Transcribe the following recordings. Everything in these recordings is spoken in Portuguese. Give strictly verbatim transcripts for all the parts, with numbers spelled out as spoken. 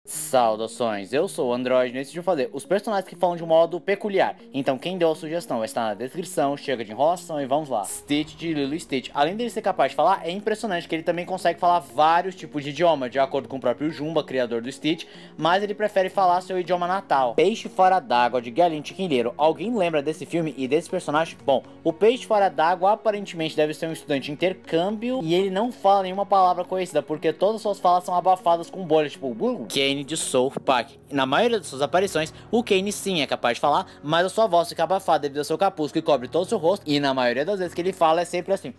Saudações, eu sou o Android, nesse vídeo eu vou fazer os personagens que falam de um modo peculiar. Então quem deu a sugestão vai estar na descrição, chega de enrolação e vamos lá. Stitch de Lilo e Stitch. Além dele ser capaz de falar, é impressionante que ele também consegue falar vários tipos de idioma, de acordo com o próprio Jumba, criador do Stitch, mas ele prefere falar seu idioma natal. Peixe Fora d'Água de Galinho Chiquinheiro. Alguém lembra desse filme e desse personagem? Bom, o Peixe Fora d'Água aparentemente deve ser um estudante de intercâmbio e ele não fala nenhuma palavra conhecida, porque todas as suas falas são abafadas com bolhas, tipo... Kane de South Park. Na maioria de suas aparições, o Kane sim é capaz de falar, mas a sua voz fica abafada devido ao seu capuz que cobre todo o seu rosto, e na maioria das vezes que ele fala é sempre assim.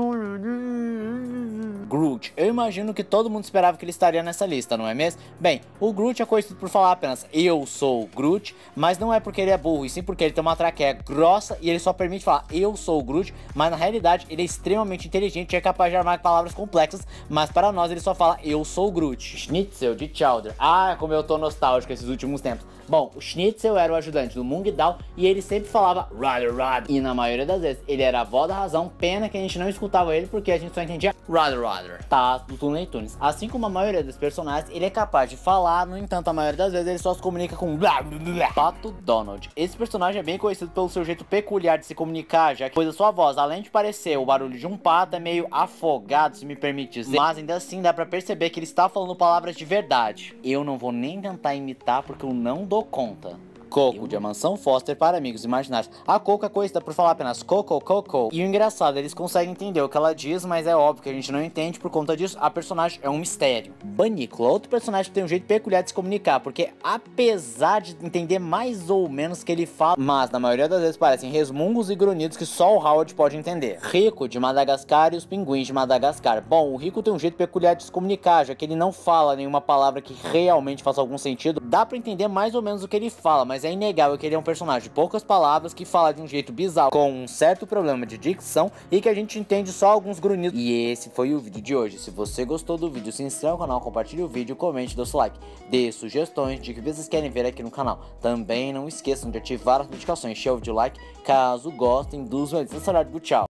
Groot. Eu imagino que todo mundo esperava que ele estaria nessa lista, não é mesmo? Bem, o Groot é conhecido por falar apenas eu sou Groot, mas não é porque ele é burro, e sim porque ele tem uma traqueia grossa e ele só permite falar eu sou o Groot, mas na realidade ele é extremamente inteligente e é capaz de armar palavras complexas, mas para nós ele só fala eu sou o Groot. Schnitzel de Chowder. Ah, como eu tô nostálgico esses últimos tempos. Bom, o Schnitzel era o ajudante do Mung Dao e ele sempre falava rather rather, e na maioria das vezes ele era a voz da razão, pena que a gente não escutava ele porque a gente só entendia rather rather. Tá, do Looney Tunes. Assim como a maioria dos personagens, ele é capaz de falar, no entanto a maioria das vezes ele só se comunica com blá blá blá. Pato Donald. Esse personagem é bem conhecido pelo seu jeito peculiar de se comunicar, já que pois a sua voz, além de parecer o barulho de um pato, é meio afogado, se me permite dizer, mas ainda assim dá pra perceber que ele está falando palavras de verdade. Eu não vou nem tentar imitar porque eu não dou conta. Coco, de A Mansão Foster para Amigos Imaginários. A Coco é conhecida por falar apenas Coco, Coco. E o engraçado, eles conseguem entender o que ela diz, mas é óbvio que a gente não entende. Por conta disso, a personagem é um mistério. Banícula, outro personagem que tem um jeito peculiar de se comunicar, porque apesar de entender mais ou menos o que ele fala, mas na maioria das vezes parecem resmungos e grunhidos que só o Howard pode entender. Rico, de Madagascar e os Pinguins de Madagascar. Bom, o Rico tem um jeito peculiar de se comunicar, já que ele não fala nenhuma palavra que realmente faça algum sentido. Dá pra entender mais ou menos o que ele fala, mas é inegável que ele é um personagem de poucas palavras que fala de um jeito bizarro, com um certo problema de dicção e que a gente entende só alguns grunhidos. E esse foi o vídeo de hoje. Se você gostou do vídeo, se inscreva no canal, compartilhe o vídeo, comente, dê seu like, dê sugestões de que vocês querem ver aqui no canal. Também não esqueçam de ativar as notificações, encher o vídeo like caso gostem dos vídeos. Tchau!